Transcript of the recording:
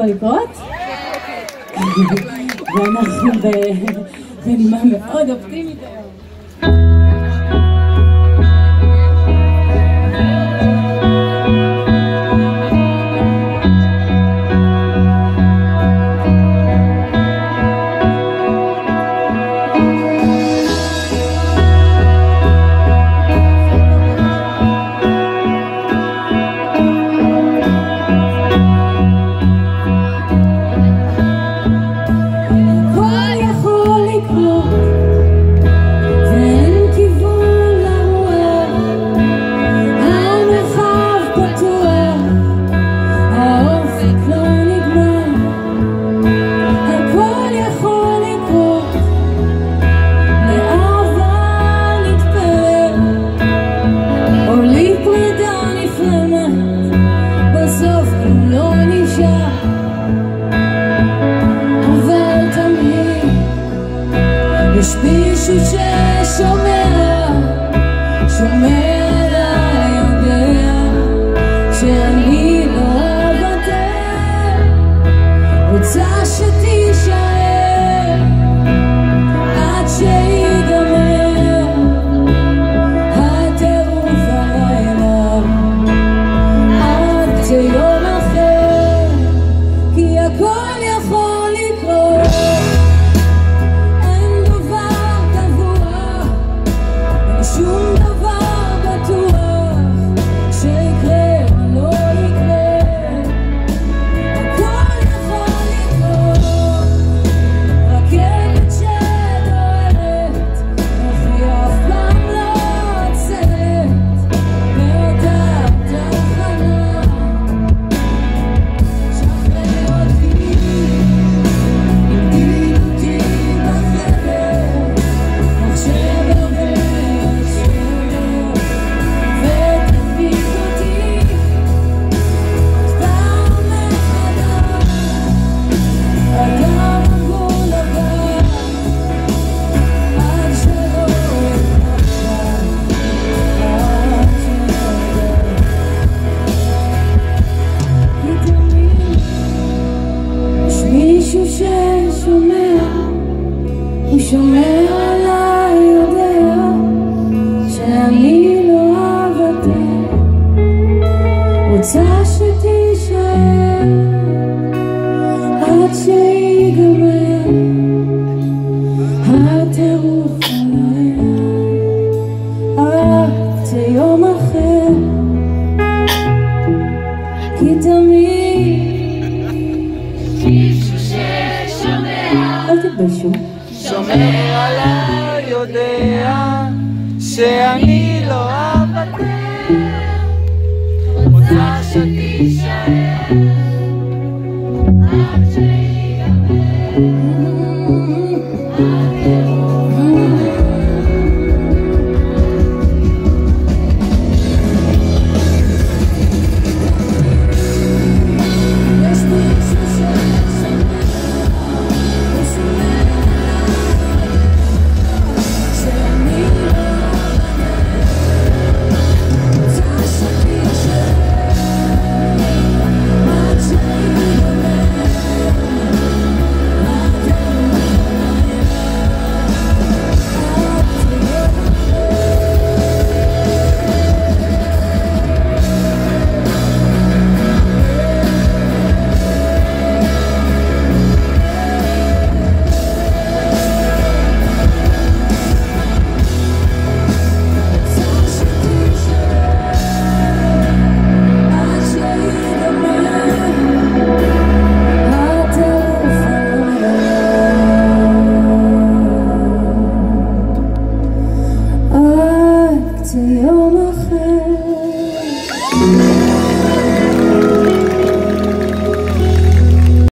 יכול לקרות? ואנחנו בנימה מאוד אופטימית היום. יש מישהו ששומע, שומע עליי, יודע שאני לא אוותר, רוצה שתישאר עד שיגמר הטירוף הלילה, עד שיום אחר, כי הכל יכול לקרות. שום דבר בטוח שיקרה או לא יקרה, הכל יכול לקרות. רכבת שדוהרת, אך היא אף פעם לא עוצרת באותה תחנה. שחרר אותי, המתין אותי בחדר, מחשב עובר ששומע, הוא שומע עליי, יודע שאני לא אוותר, רוצה שתישאר עד שיגמר הטירוף הלילה, עד שיום אחר, כי תמיד אל תתביישו. שומר עליי, יודע שאני לא אוותר, רוצה שתישאר עד שיגמר. עד שיום